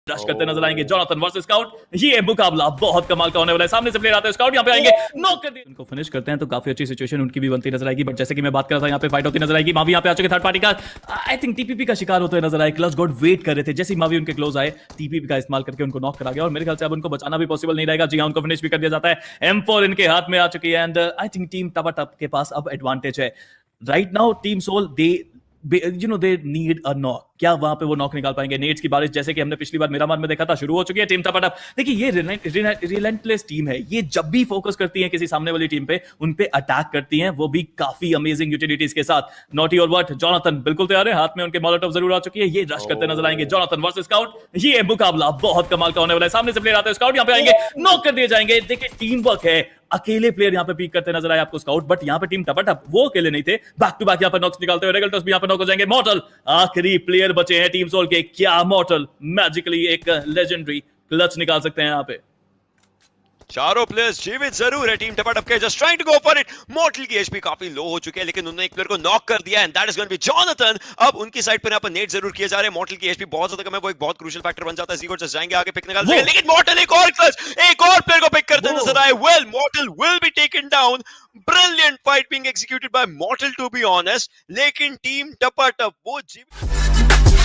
Rush करते नजर आएंगे जोनाथन वर्सेस स्काउट। ये मुकाबला बहुत कमाल का होने वाला है। सामने से प्लेयर आते हैं, स्काउट यहाँ पे आएंगे, नॉक कर दिए, उनको फिनिश करते हैं तो काफी अच्छी सिचुएशन उनकी भी बनती नजर आएगी। बट जैसे कि मैं बात कर रहा था, यहाँ पे फाइट होती नजर आएगी। मावी यहाँ पे आ चुके थर्ड पार्टी का, आई थिंक टीपीपी का शिकार होते नजर आए। क्लच गॉड वेट कर रहे थे, जैसे ही मावी उनके क्लोज आए टीपीपी का इस्तेमाल करके उनको नॉक करा गया और मेरे ख्याल से अब उनको बचाना भी पॉसिबल नहीं रहेगा। जी हाँ, उनको फिनिश भी कर दिया जाता है। M4 इनके हाथ में आ चुकी है एंड आई थिंक टीम टपा टप के पास अब एडवांटेज है right now. Team Soul they need a knock. क्या वहां पे वो नॉक निकाल पाएंगे? नेट्स की बारिश जैसे कि हमने पिछली बार मिरामार में देखा था शुरू हो चुकी है। टीम टपाटप, देखिए ये रिलेंटलेस टीम है। ये जब भी फोकस करती है किसी सामने वाली टीम पे, उन पे अटैक करती हैं, वो भी काफी अमेजिंग यूटिलिटीज के साथ। नॉटी और व्हाट, जोनाथन बिल्कुल तैयार है, हाथ में उनके मोलोटोव जरूर आ चुकी है। ये रश करते नजर आएंगे जोनाथन वर्सेस स्काउट। ये मुकाबला बहुत कमाल का होने वाला है। सामने से प्लेयर आते हैं, स्काउट यहाँ पे आएंगे, नॉक कर दिए जाएंगे। देखिए टीम वर्क है, अकेले प्लेयर यहाँ पे पीक करते नजर आए आपको स्काउट, बट यहाँ पे टीम टपाटप वो अकेले नहीं थे, बैक टू बैक यहाँ पे नॉक्स निकालते हुए रेगल्टस भी यहाँ पे नॉक हो जाएंगे। मॉर्टल आखिरी प्लेयर बचे हैं टीम सोल के। क्या मॉर्टल मैजिकली एक लेजेंडरी क्लच निकाल सकते हैं यहाँ पे? चारों प्लेयर्स जीवित जरूर है टीम टपाटप के, just trying to go for it. Mortal की एचपी काफी लो हो चुकी है, लेकिन उन्होंने एक प्लेयर को नॉक कर दिया and that is going to be Jonathan. अब उनकी साइड पर यहाँ पर नेट जरूर किए जा रहे हैं। मॉर्टल की एचपी बहुत ज्यादा कम है, वो एक बहुत क्रूशियल फैक्टर बन जाता है। ज़ीगोट जस्ट जाएंगे आगे, पिक निकाल देंगे, लेकिन मॉर्टल एक और क्लच, एक और प्लेयर को पिक करते नजर आए। Well, Mortal will be taken down. Brilliant fight being executed by Mortal to be honest, लेकिन टीम टपाटप वो जीवित